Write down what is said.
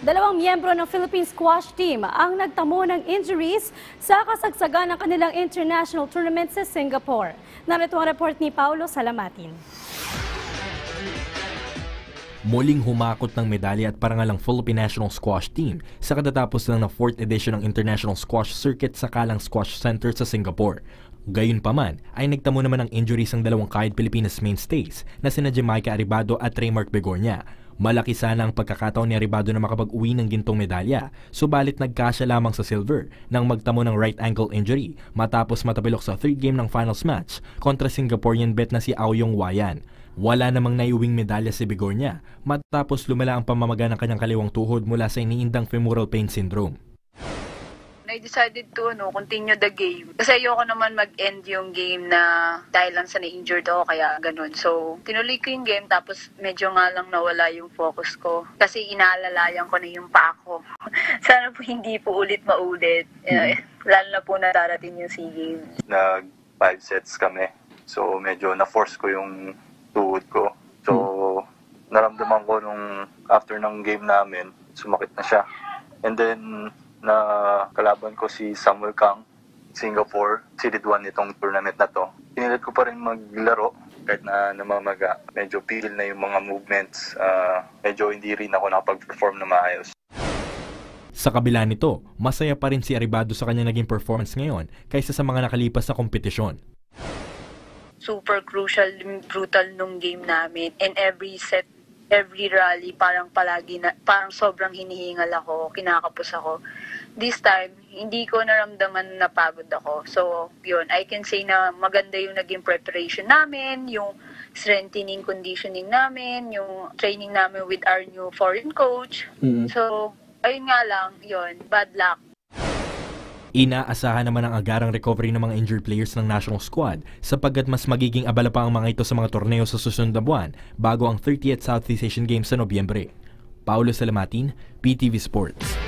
Dalawang miyembro ng Philippine Squash Team ang nagtamo ng injuries sa kasagsagan ng kanilang international tournament sa Singapore. Narito ang report ni Paulo Salamatin. Muling humakot ng medalya at parangalang Philippine National Squash Team sa katatapos lang na 4th edition ng International Squash Circuit sa Kalang Squash Center sa Singapore. Gayunpaman ay nagtamo naman ng injuries ang dalawang kahit Pilipinas mainstays na sina Jamaica Arribado at Raymark Begornia. Malaki sana ang pagkakataon ni Arribado na makapag-uwi ng gintong medalya, subalit nagkasya lamang sa silver nang magtamo ng right ankle injury matapos matapilok sa 3rd game ng finals match kontra Singaporean bet na si Aoyong Wayan. Wala namang naiuwing medalya si Begornia matapos lumala ang pamamaga ng kanyang kaliwang tuhod mula sa iniindang femoral pain syndrome. I decided to continue the game. Kasi ayoko naman mag-end yung game na dahil lang sa na-injured ako, kaya ganun. So, tinuloy ko yung game, tapos medyo nga lang nawala yung focus ko. Kasi inaalalayan ko na yung paa ko. Sana po hindi po ulit maulit. Lalo na po na darating yung SEA Games. Nag 5 sets kami. So, medyo na-force ko yung tuhod ko. So, naramdaman ko nung after ng game namin, sumakit na siya. And then, na kalaban ko si Samuel Kang, Singapore, seeded 1 nitong tournament na to. Pinilit ko pa rin maglaro kahit na namamaga. Medyo pigil na yung mga movements. Medyo hindi rin ako nakapag-perform na maayos. Sa kabila nito, masaya pa rin si Arribado sa kanyang naging performance ngayon kaysa sa mga nakalipas na kompetisyon. Super crucial, brutal nung game namin. And every set, every rally, parang sobrang hinihingal ako, kinakapos ako. This time, hindi ko naramdaman na pagod ako. So, yun, I can say na maganda yung naging preparation namin, yung strengthening, conditioning namin, yung training namin with our new foreign coach. So, ayun nga lang, yun, bad luck. Inaasahan naman ang agarang recovery ng mga injured players ng national squad sapagkat mas magiging abala pa ang mga ito sa mga torneo sa susunod na buwan bago ang 30th Southeast Asian Games sa Nobyembre. Paulo Salamatin, PTV Sports.